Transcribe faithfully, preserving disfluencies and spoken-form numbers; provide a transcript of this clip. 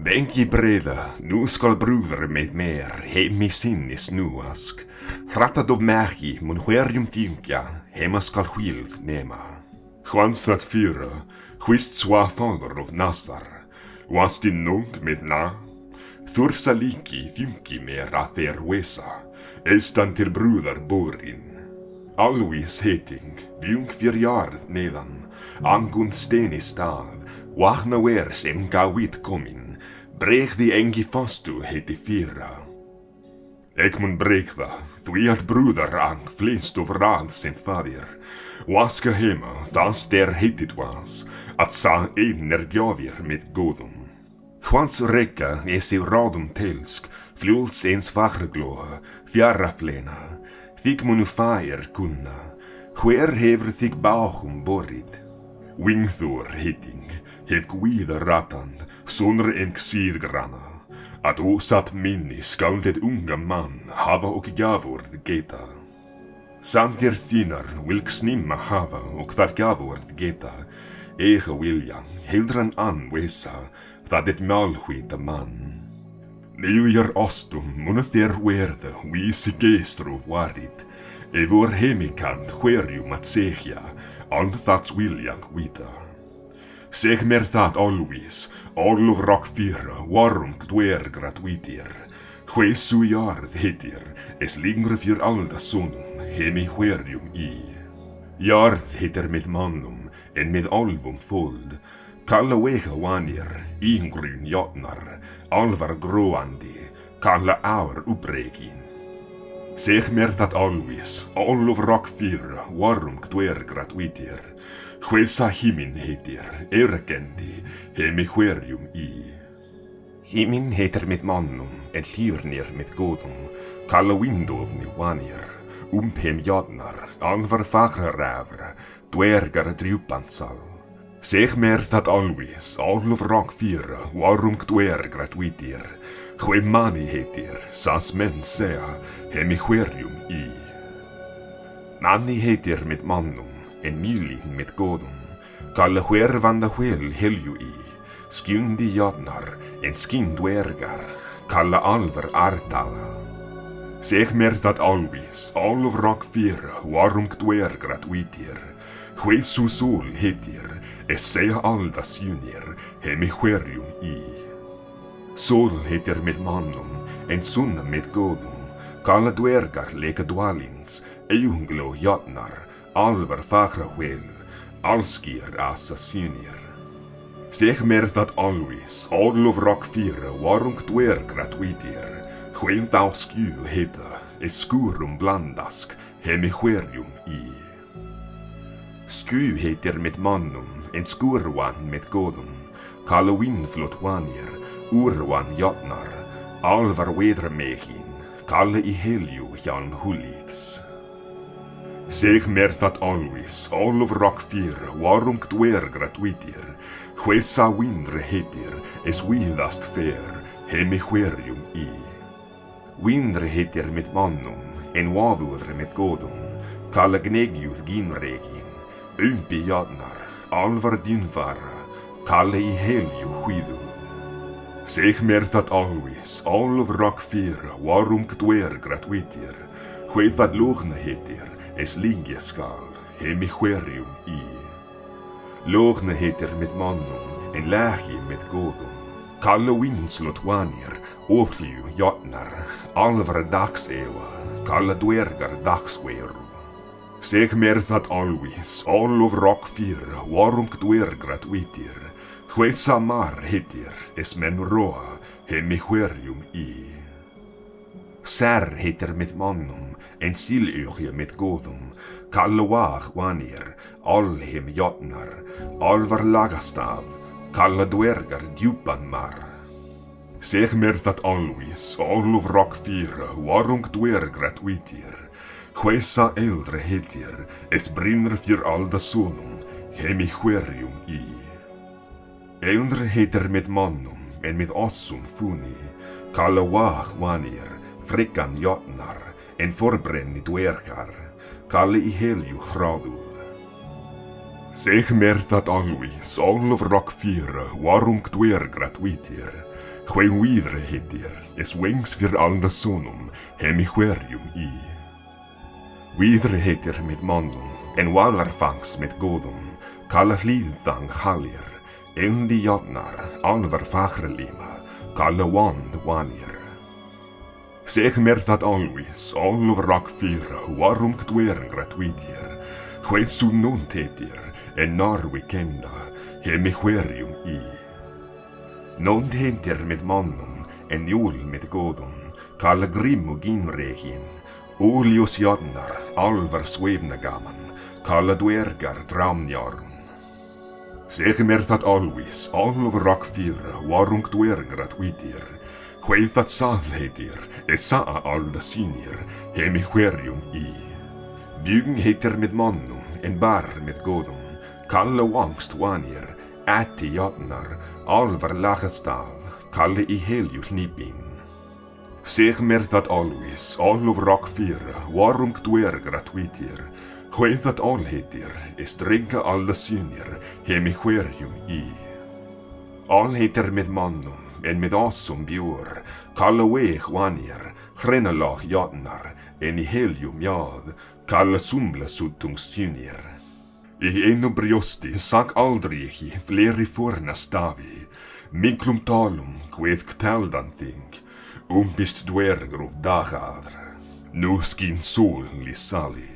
Denk je breda, nu skal broeder met meer, hem mi sin is nu ask. Tratta op merki, mun huerium thinkja, hema skal hwild nema. Juanstad fyra, huist swa fader of nasar. Was din nont met na? Thursa liki thimki mer att er wesa, elstan til brúðar borin. Always heting, bjung fyr jarð neðan, angun steni stað, wachna wer sem gawit komin, breg því engi fastu heiti fyra. Ek mun bregða, því að brúðar ang flest of rað sem fadir, waska hema, þas der heitit was, að sa ein er gjafir með góðum. Hvans rekka is í ráðum telsk, fluls eins fagrglóa, fjarraflena, þig munu fær kunna, hver hefur þig báhum borið. Wingþór hitting, hef guida ratan, sonur en síðgrana, að ósatt minni skal det unga mann hafa og gjafurð geta. Sandir þínar vilk snimma hafa og þar gjafurð geta, eiga viljan, heldran an wesa, það er málhvíta mann. Nýjar ostum munu þér verða vísi geistrof varit, ef vor heimikant hverjum að segja, all þats viljan hvita. Seg mér það always, all of rock fyra, varum dvergrat vitir, hversu jarð heitir, es lingre fyr alda sonum, heimi hverjum í. Jarð heitir með mannum, en með alvum fold, kalla vega vanir, yngrun jotnar, alvar gróandi, kalla ár uppreikin. Seg mér það always, all of rock fyra, varum dvergrat vitir, hvesa himin heitir, erkendi, heimi hverjum í. Himin heitir með mannum, en hlýrnir með góðum, kalla vindofni vanir, umheim jotnar, alvar fagra ræfra, dvergar drjúpansal. Seg mér það always, all of rock fyra, varum dvergrat vitir, hve manni heitir, sas menn segja, heimi hverjum í. Manni heitir með mannum, en mýlin með góðum, kalla hver vanda hvel helju í, skjundi jotnar, en skinn dvergar, kalla alvar artala. Seg mér það always, all of rock fyra, varum dvergrat vitir, hversu sól heitir, es segja aldas junir, heimi hverjum í. Sól heitir með mannum, en sunna með góðum, kalla dvergar leika dvalins, eigungló jotnar, alvar fagra hvel, allskir assas junir. Seg mér það always, all of rock fyra, varum dvergrat vitir, hven þá skjú heita, es skurum blandask, heimi hverjum í. Skjú heitir með mannum, en skurwan með góðum, kalla vindflott vanir, úrwan jotnar, alvar veðramegin, kalla í helju hjálm hulíðs. Seg mér það always, all of rock fyra, varum dvergrat vitir, hvesa vindre heitir, es víðast fer, heimi hverjum í. Vindre heitir með mannum, en vaðurre með góðum, kalla gnegjuð ginregin, umpi jotnar, alvar dynvara, kalla í helju hvíðuð. Seg mér það always, all of rock fyra, varum dvergrat vitir, hve það lógna heitir, es lingja skal, heimi hverjum í. Lógna heitir með mannum, en lægi með góðum, kalla vindslott vanir, oflju jotnar, alvar dagsewa, kalla dvergar dagsveru. Seg mér það always, all of rock fyra, varum dvergrat vitir, hvesa mar heitir, es menn roa, heimi hverjum í. Sær heitir með mannum, en sílugja með góðum, kalla vag vanir, alheim jotnar, alvar lagastaf, kalla dvergar djúpan mar. Seg mér það always, all of rock fyra, varum dvergrat vitir, hvesa eldre heitir, es brinner fyr alda sonum, heimi hverjum í. Eldre heitir með mannum, en með ossum funi, kalla vag vanir, frikkan jotnar, en forbrenni dvergar, kalla í helju hráðuð. Seg mér það always, all of rock fyra, varum dvergrat vitir, Chwe widre hetir, is wings vir alda sonum, hemiquarium i. Widre hetir mit mondum, en walarfangs mit godum, kalla hlidthang halir, endi jotnar, alvar fagrelima, kalla wand wanir. Zeg mer dat always, all over rock fyra, warum gdweren gratuitir, chwe sunont hetir, en nar weekenda, hemiquarium i. Non hetir med mannum, en jul med godum, kalla grim och ginregin, olios jadnar, alvar svevna gaman, kalla dwergar dramnjarun. Zeg mer dat always, all over rock fyra, warum dwergar at witir, chwe dat sath hetir, e saa alda synir, hemiquarium i. Bjugn hetir med mannum, en bar med godum, kalla wangst wanir, äti jadnar, alvar lagestav, kalle i helius nipin. Zeg mer dat always, all over rock fyra, warum dwergar at witir, chwe dat all hetir, is drinka alda synir, hemiquarium i. All hetir med mannum, en med asum bjur, kalla weeg wanir, chrenalach jadnar, en i helium jad, kalla sumla suttung synir. I enu briosti sag aldrig i fleri forna stavi, minklum talum kweith kteldan think, umpist dwergrov dagadr, nu skin sol li sali.